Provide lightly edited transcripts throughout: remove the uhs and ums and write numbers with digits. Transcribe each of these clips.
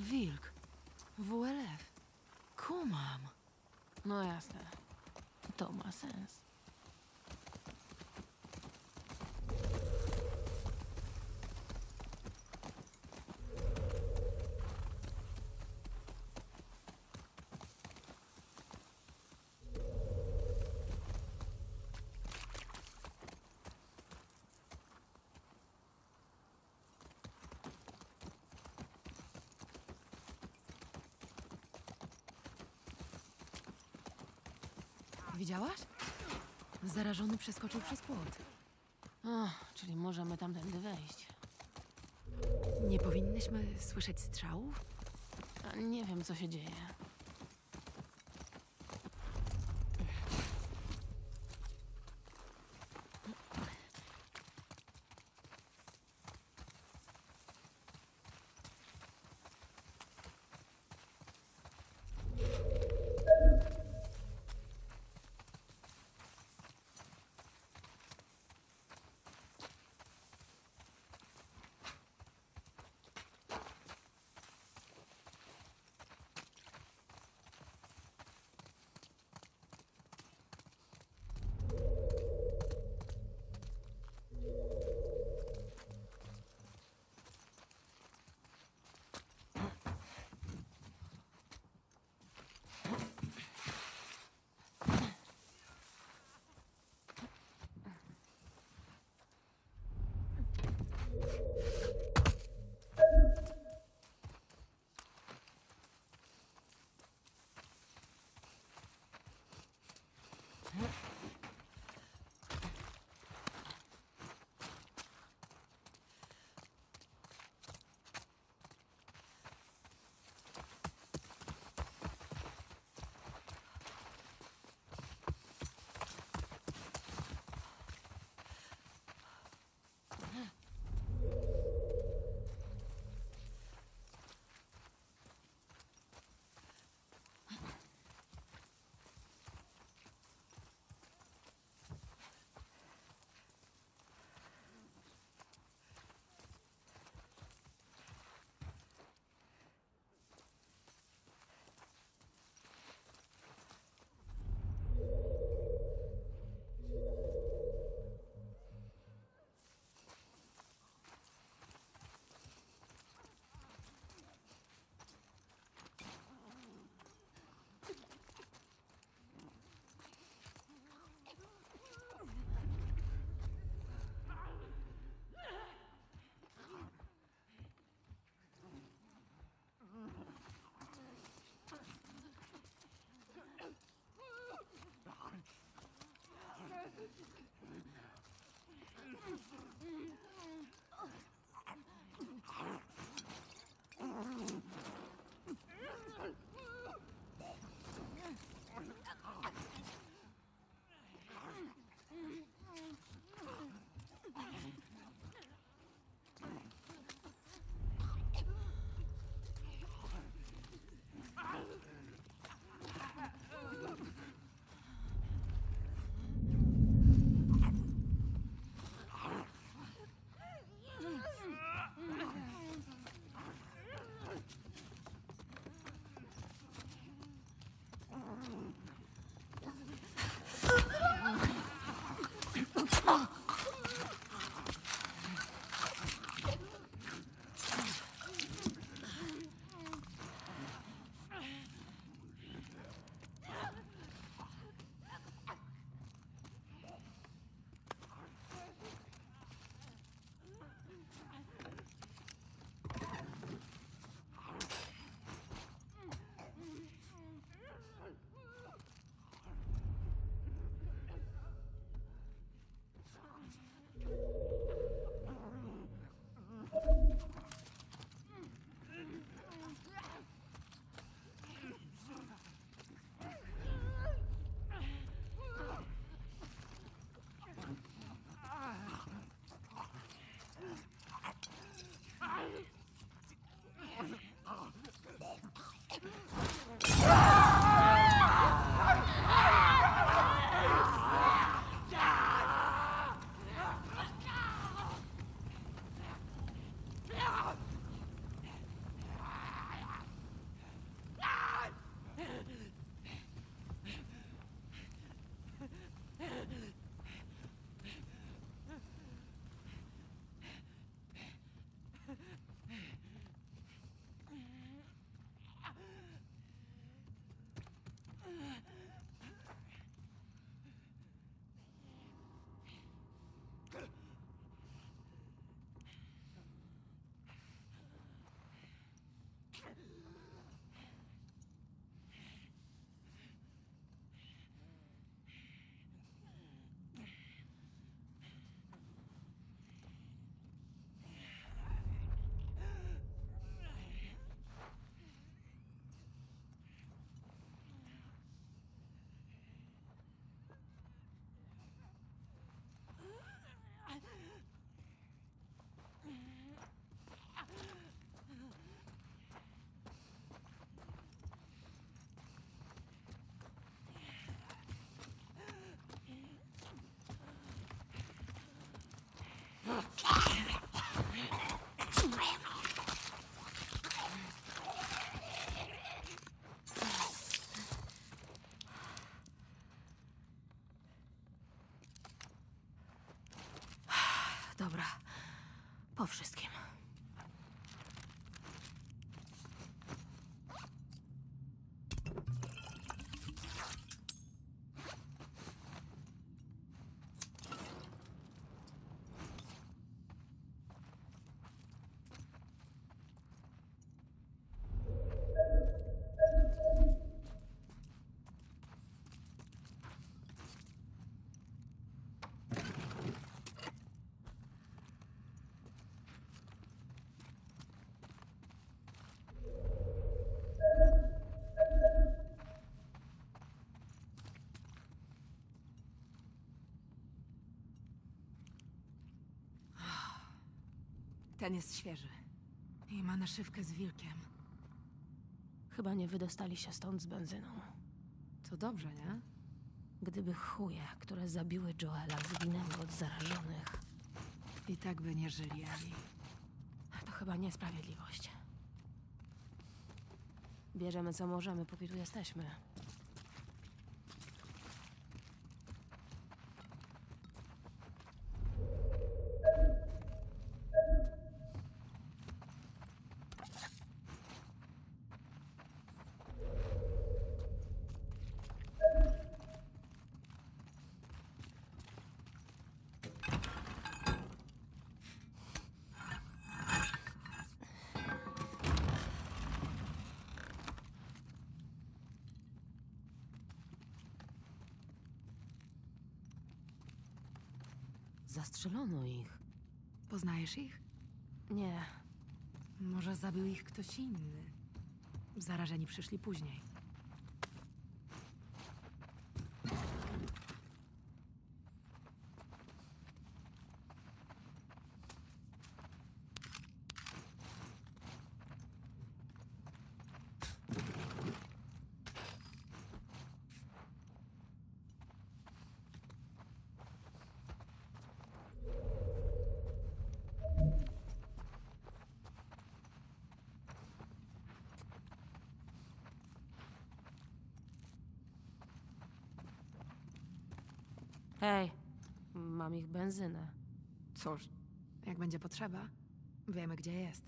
wilk. WLF. Kumam. No jasne. To ma sens. Widziałaś? Zarażony przeskoczył przez płot. O, czyli możemy tamtędy wejść. Nie powinnyśmy słyszeć strzałów? A nie wiem, co się dzieje. Po wszystkim. Ten jest świeży. I ma naszywkę z wilkiem. Chyba nie wydostali się stąd z benzyną. To dobrze, nie? Gdyby chuje, które zabiły Joela, zginęły od zarażonych, I tak by nie żyli ani. to chyba niesprawiedliwość. Bierzemy co możemy, póki tu jesteśmy. Zastrzelono ich. Poznajesz ich? Nie, Może zabił ich ktoś inny. Zarażeni przyszli później. hej, mam ich benzynę. Cóż, jak będzie potrzeba, wiemy gdzie jest.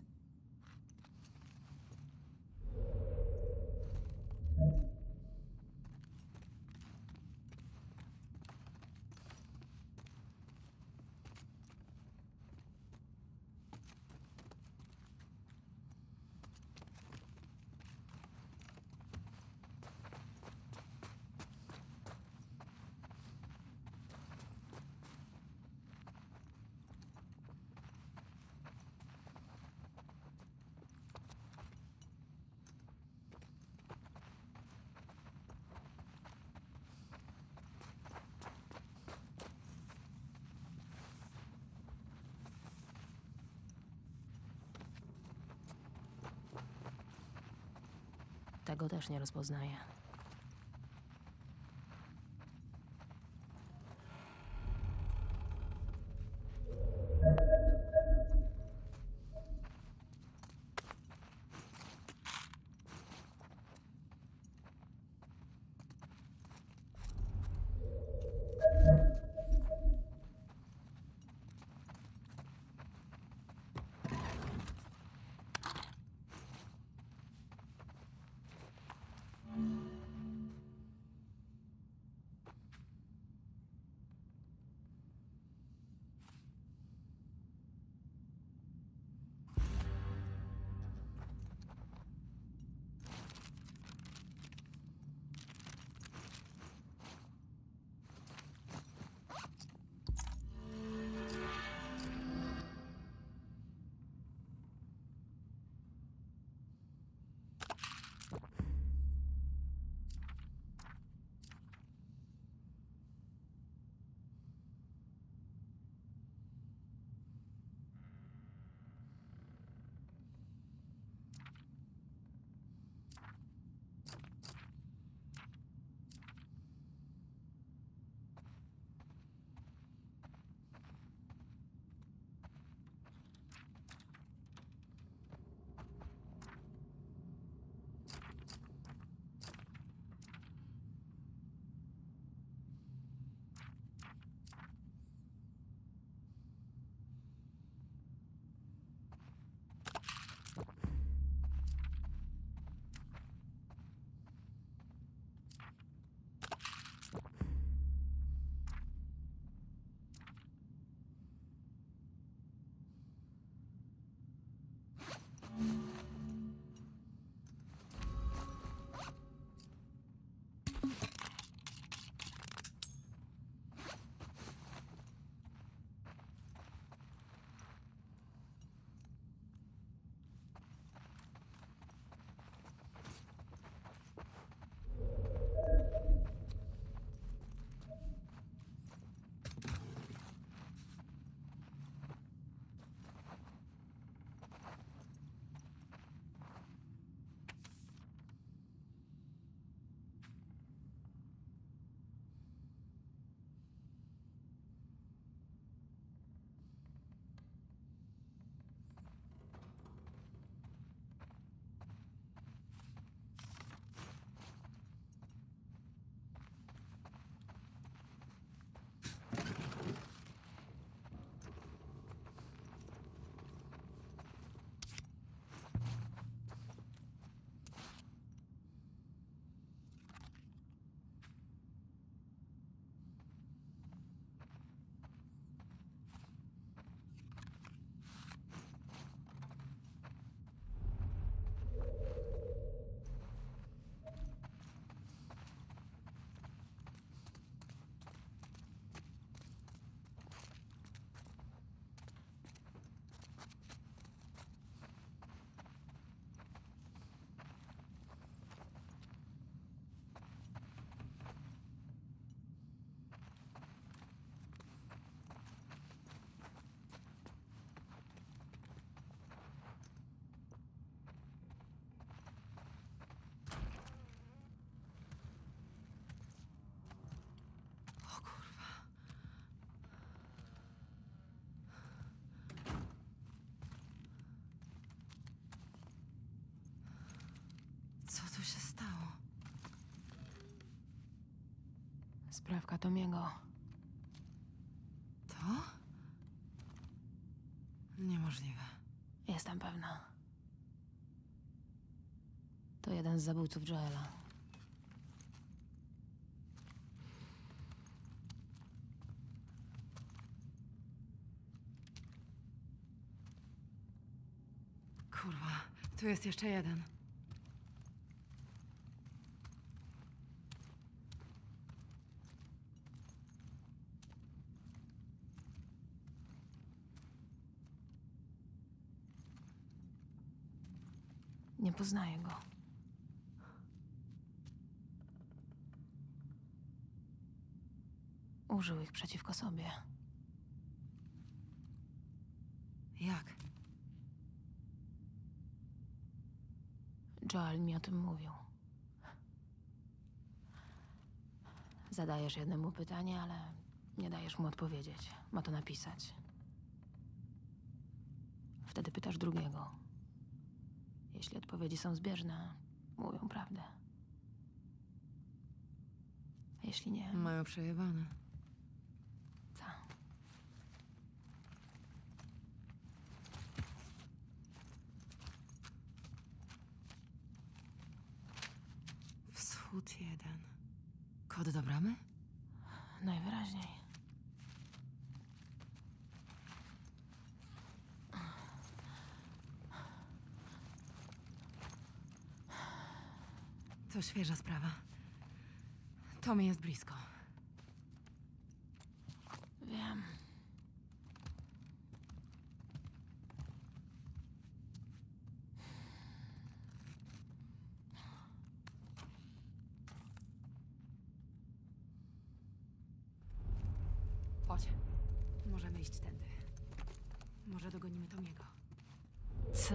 Tego też nie rozpoznaję. Sprawka Tomiego. To? Niemożliwe. Jestem pewna. To jeden z zabójców Joela. Kurwa, tu jest jeszcze jeden. Nie poznaję go. Użył ich przeciwko sobie. Jak? Joel mi o tym mówił. Zadajesz jednemu pytanie, ale nie dajesz mu odpowiedzieć. Ma to napisać. Wtedy pytasz drugiego. Jeśli odpowiedzi są zbieżne, mówią prawdę. Jeśli nie, Mają przejebane. tak. Wschód jeden. Kod do bramy? Najwyraźniej. To świeża sprawa. Tommy jest blisko. Wiem. Chodź. Możemy iść tędy. Może dogonimy Tomiego. Co?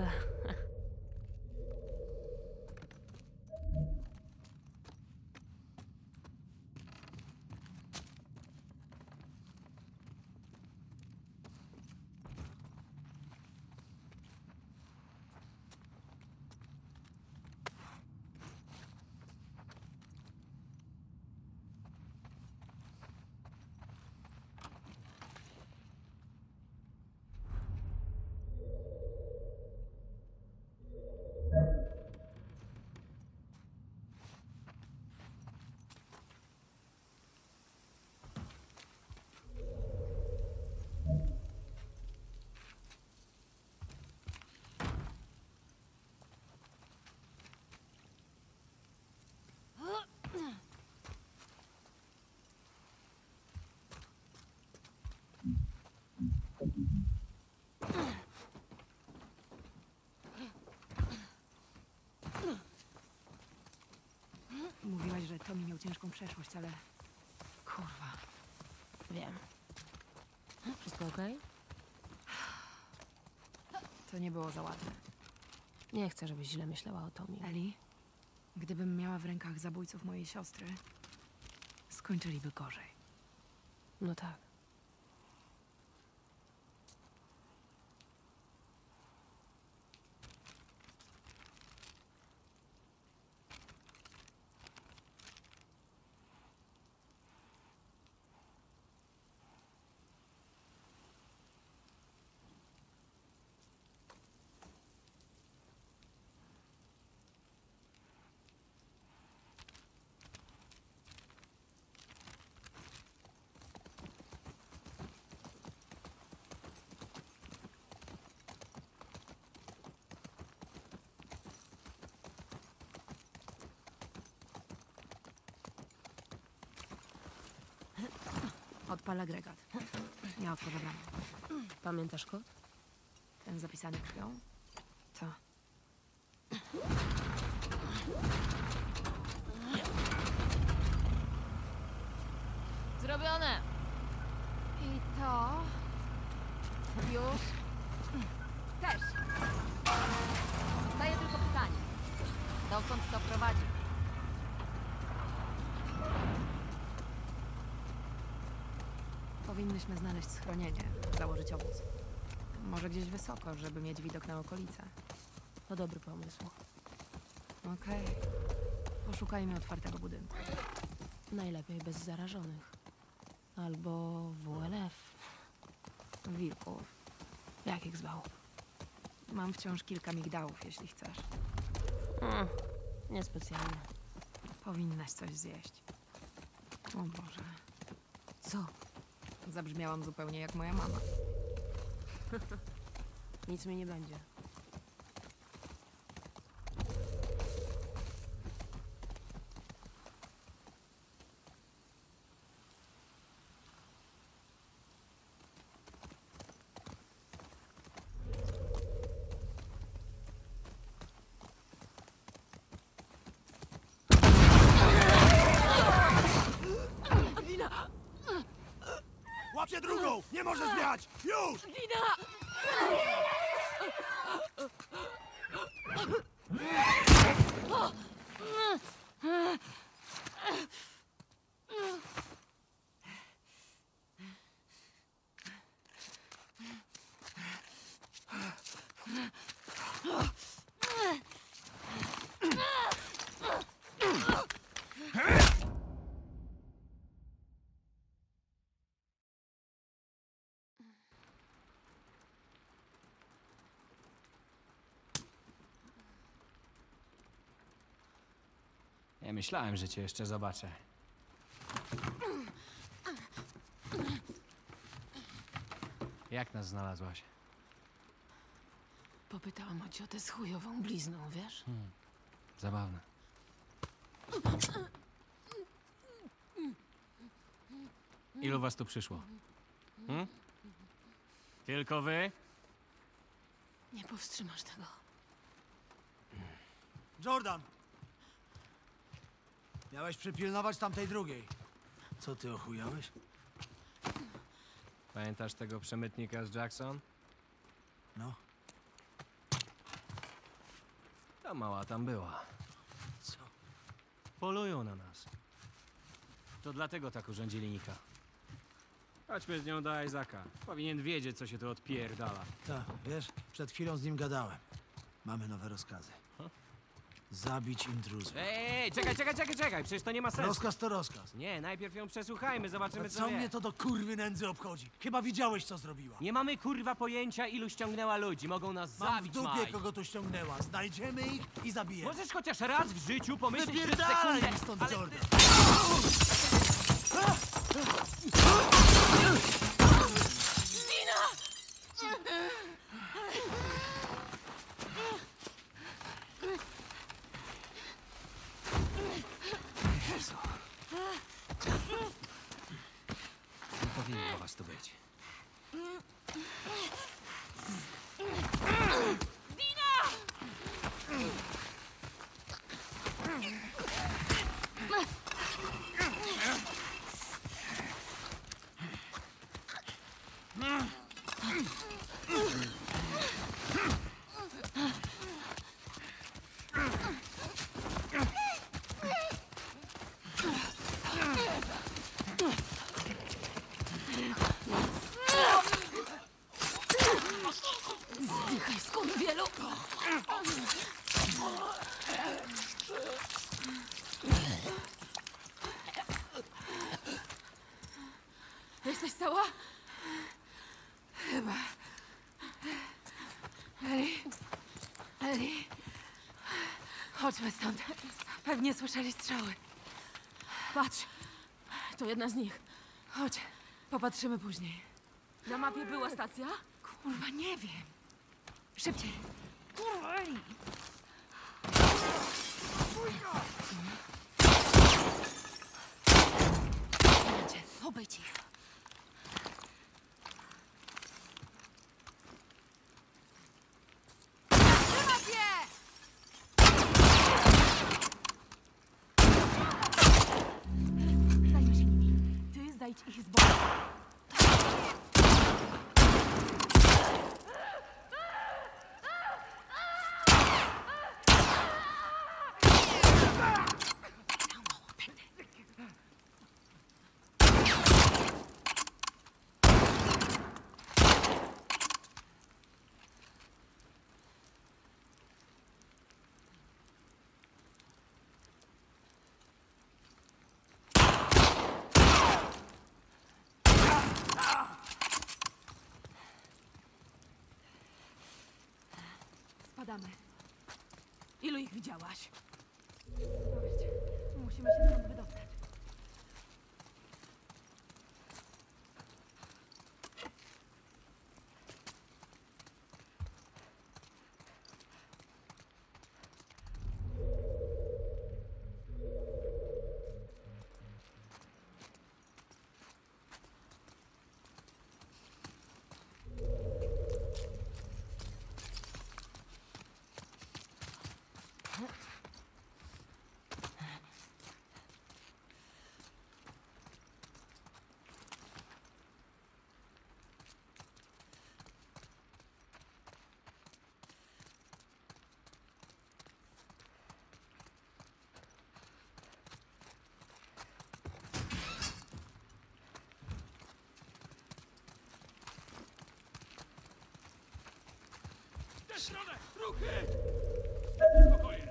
Mówiłaś, że Tommy miał ciężką przeszłość, ale... Kurwa. Wiem. Wszystko okej? To nie było za ładne. Nie chcę, żebyś źle myślała o Tomie. Eli, gdybym miała w rękach zabójców mojej siostry, skończyliby gorzej. No tak. Odpal agregat. Ja otworzę bramę. Pamiętasz kod? Ten zapisany krwią? To. Zrobione! I to... już... też. Zostaje tylko pytanie. Dokąd to prowadzi? Powinnyśmy znaleźć schronienie, założyć obóz. Może gdzieś wysoko, żeby mieć widok na okolice. To dobry pomysł. Okej. Poszukajmy otwartego budynku. Najlepiej bez zarażonych. Albo WLF. Wilków. Jak ich zwał? Mam wciąż kilka migdałów, jeśli chcesz. Niespecjalnie. Powinnaś coś zjeść. O Boże. Co? Zabrzmiałam zupełnie jak moja mama. Nic mi nie będzie. Łapcie drugą! Nie może zwiać! Już! Nie myślałem, że cię jeszcze zobaczę. Jak nas znalazłaś? Popytałam o ciotę z chujową blizną, wiesz? Zabawne. Ilu was tu przyszło? Tylko wy? Nie powstrzymasz tego. Jordan! Miałeś przypilnować tamtej drugiej. Co ty ochujałeś? Pamiętasz tego przemytnika z Jackson? No, Ta mała tam była. co? Polują na nas. To dlatego tak urządzili Nika. Chodźmy z nią do Isaaca. Powinien wiedzieć, co się tu odpierdala. Tak, wiesz, przed chwilą z nim gadałem. Mamy nowe rozkazy. Zabić intruzów. Ej, czekaj! Przecież to nie ma sensu. Rozkaz to rozkaz. Nie, najpierw ją przesłuchajmy, zobaczymy, Ale co co wie. mnie to do kurwy nędzy obchodzi? Chyba widziałeś, co zrobiła. Nie mamy kurwa pojęcia, ilu ściągnęła ludzi. Mogą nas Mam w zabić, dupie, Mike. kogo tu ściągnęła. Znajdziemy ich i zabijemy. Możesz chociaż raz w życiu pomyśleć przez Wypierdalaj sekundę... mi stąd, ale- Jordan! Jezu. Nie powinno was tu być. Zdychaj, skurwielu! Jesteś cała? Chyba. Eli. Chodźmy stąd. Pewnie słyszeli strzały. Patrz! To jedna z nich. Chodź. Popatrzymy później. Na mapie była stacja? Kurwa, nie wiem. Szybciej. Kurwa, Eli. Macie, obejdź ich. Zajmę się nimi. Ty zajdź ich z boku. Spadamy. Ilu ich widziałaś? Dość. Musimy się stąd wydostać. tę stronę! Ruchy! Spokojnie.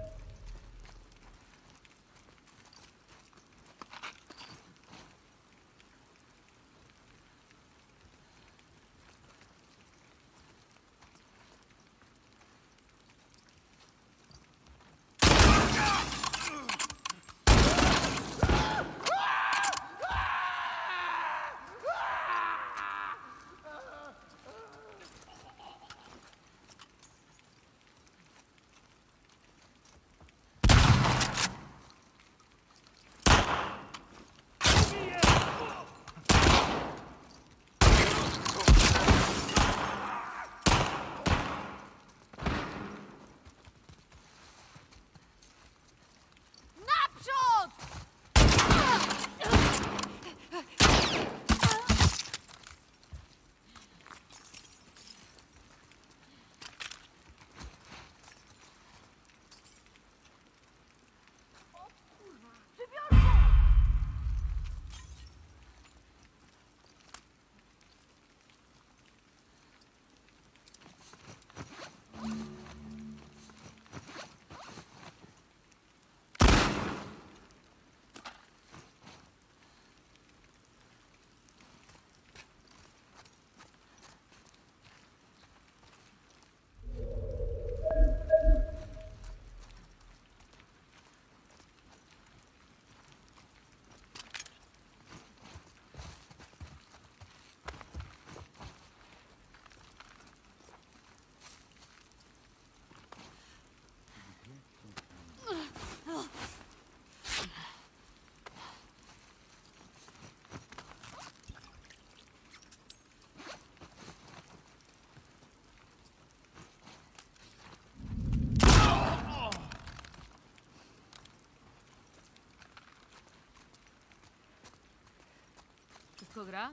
Wszystko gra?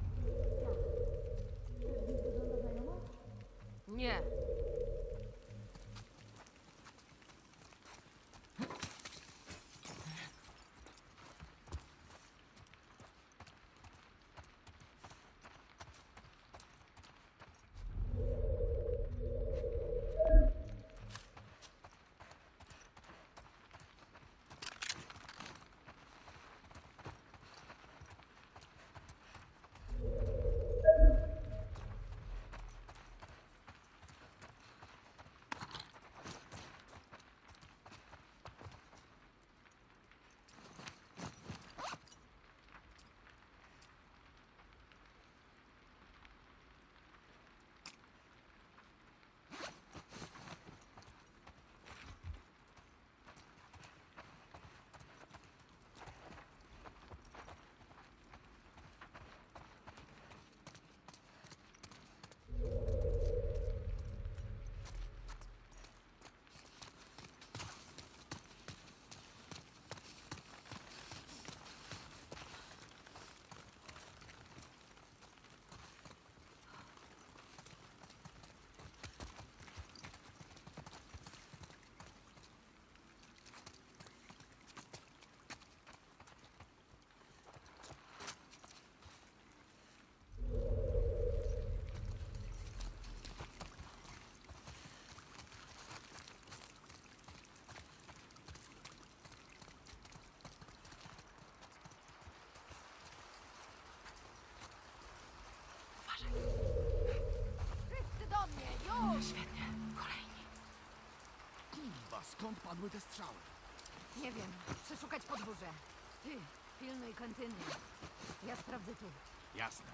Nie. A skąd padły te strzały? Nie wiem. Przeszukać podwórze. Ty, pilnuj kantyny. Ja sprawdzę tu. Jasne.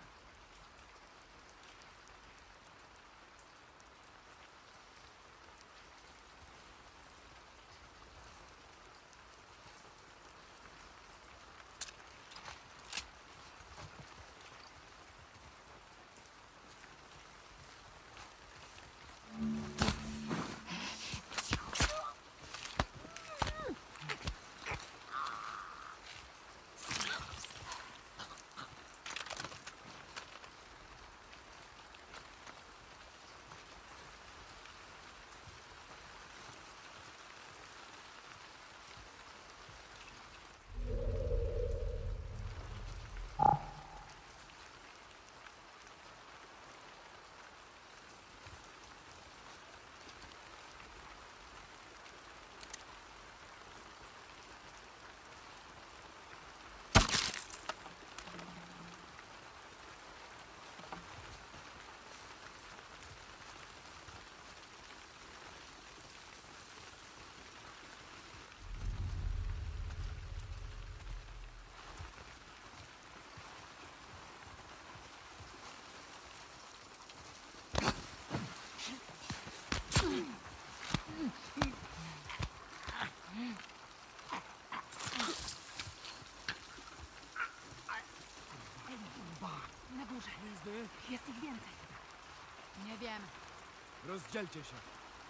Na górze. Jest ich więcej. Nie wiem. Rozdzielcie się.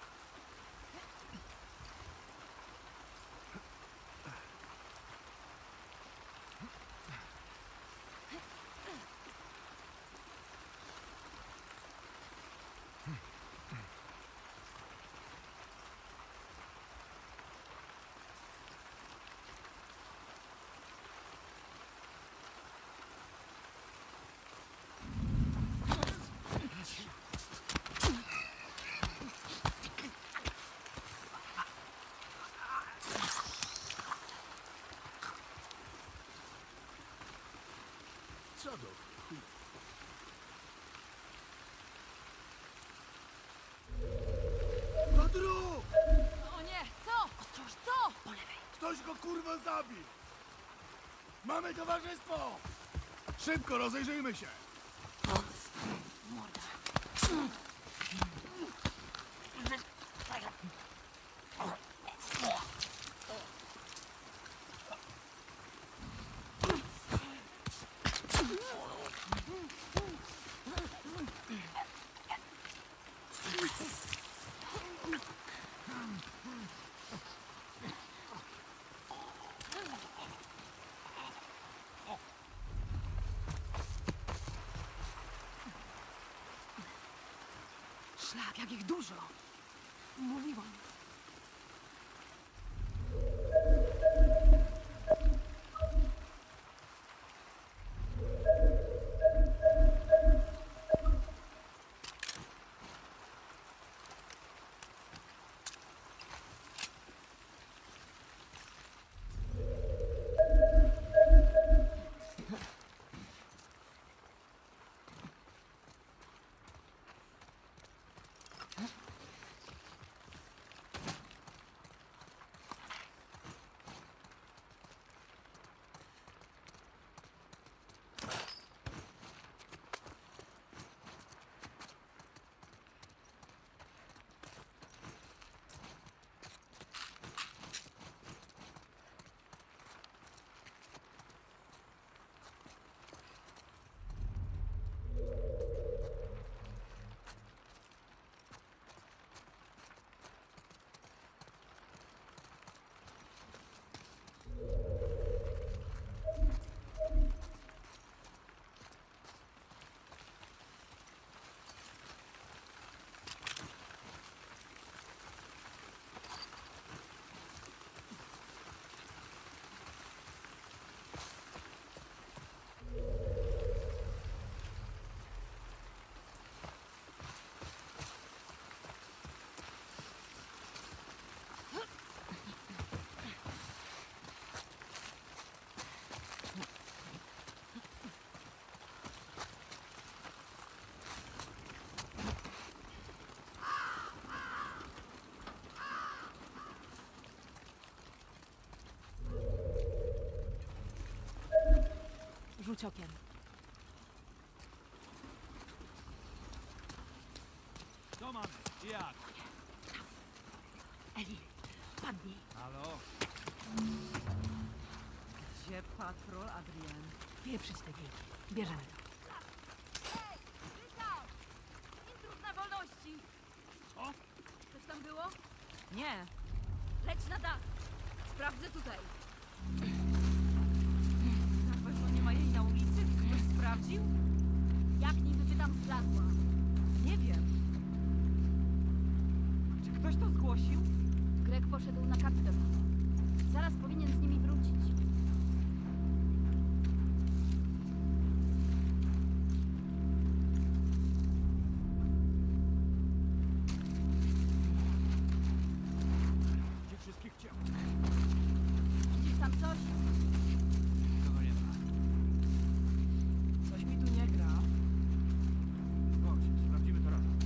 Co do... Padru! O nie! Co? Ostroż, co? Po lewej. Ktoś go kurwa zabił! Mamy towarzystwo! Szybko rozejrzyjmy się! Morda. Szlak, jak ich dużo. Mówiłam. rzuć okiem. Co mamy? Jak? Eli, padnij. Halo? Gdzie patrol, Adrian? Wieprzyć te wilki. Bierzemy to. Intruz na wolności! Co? Coś tam było? Nie. Leć na dach! Sprawdzę tutaj. Na pewno nie ma jej na ulicy? Ktoś sprawdził? Jak niby by tam zlazła? Nie wiem. Czy ktoś to zgłosił? Greg poszedł na kapitol. Zaraz powinien z nimi wrócić. Gdzie wszystkich ciał? Widzisz tam coś? Kogo nie ma? Coś mi tu nie gra. Chodź, sprawdzimy to razem.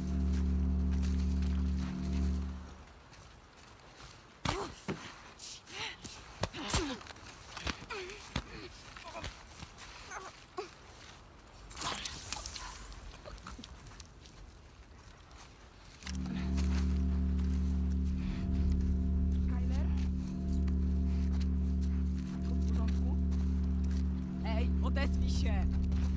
Skyler? Wszystko w porządku? Ej, odezwij się!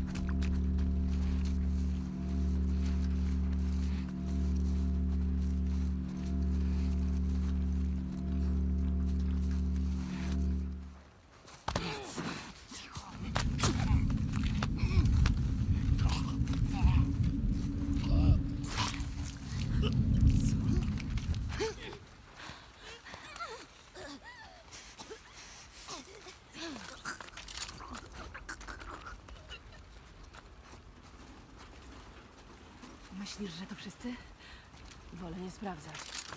Myślisz, że to wszyscy? Wolę nie sprawdzać.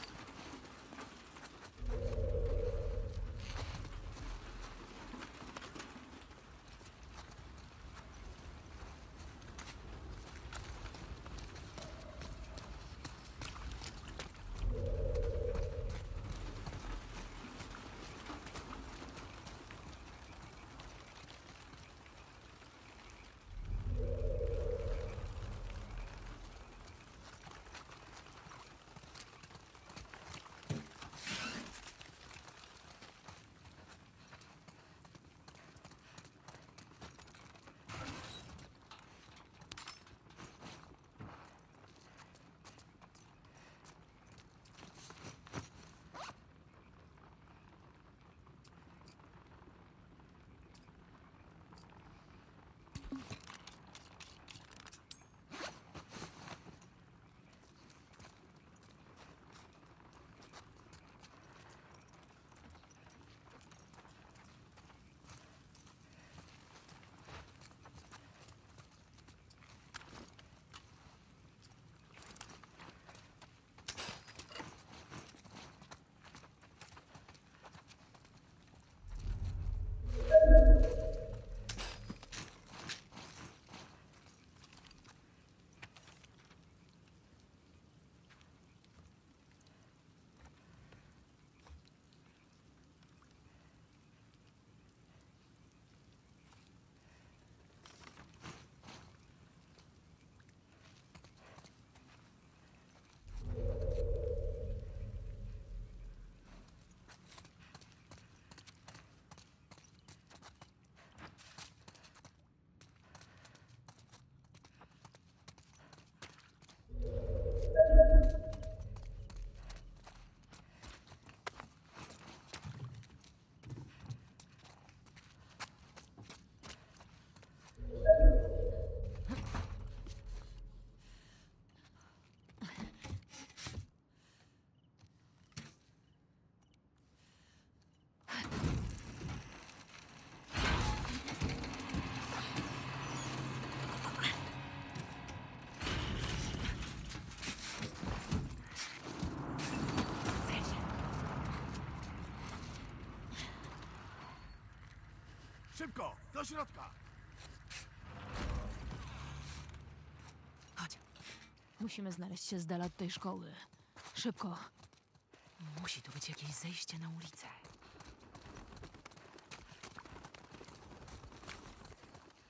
Szybko, do środka! Chodź. Musimy znaleźć się z dala od tej szkoły. Szybko. Musi tu być jakieś zejście na ulicę.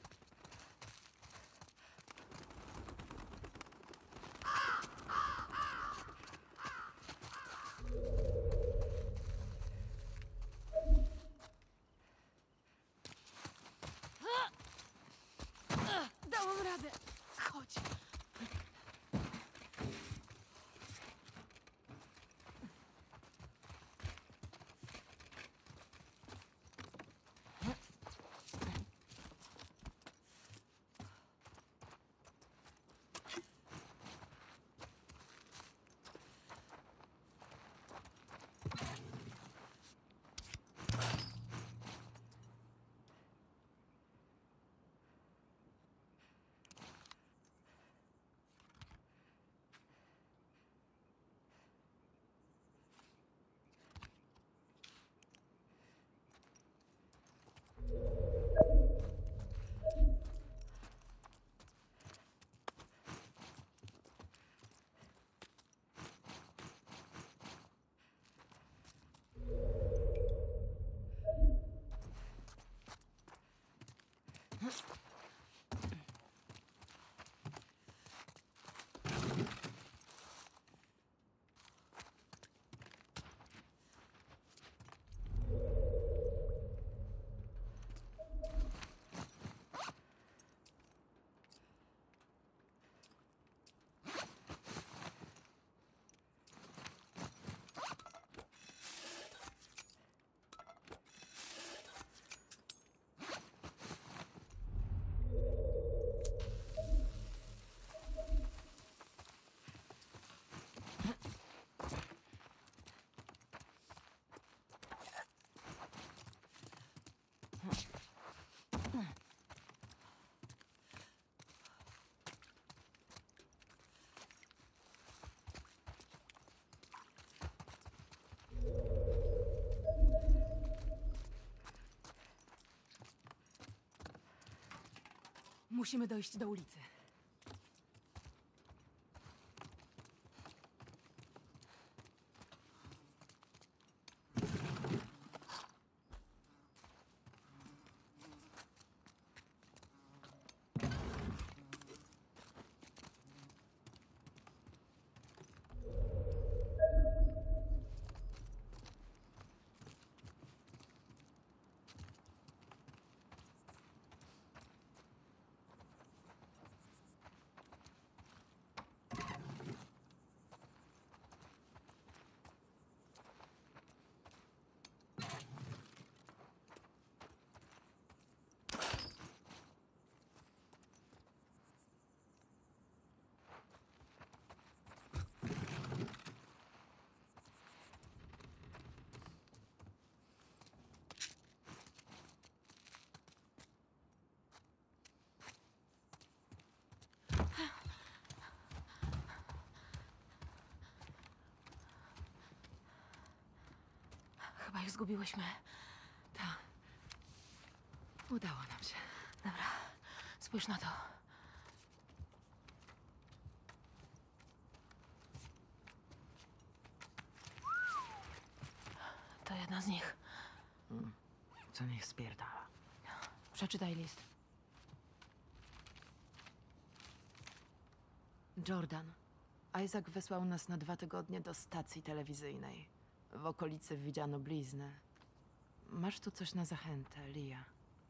Musimy dojść do ulicy. Chyba ich zgubiłyśmy. Tak. Udało nam się. Dobra, spójrz na to. To jedna z nich. Co niech spierdala. Przeczytaj list. Jordan. Isaac wysłał nas na 2 tygodnie do stacji telewizyjnej. W okolicy widziano bliznę. Masz tu coś na zachętę, Lia.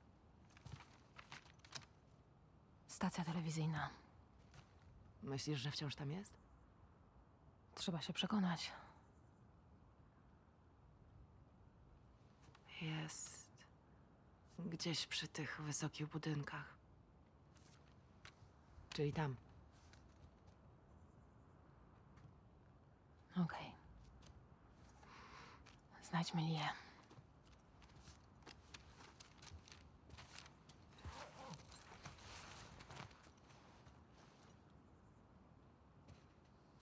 Stacja telewizyjna. Myślisz, że wciąż tam jest? Trzeba się przekonać. Jest. Gdzieś przy tych wysokich budynkach. Czyli tam. Okej. Znajdźmy Lię.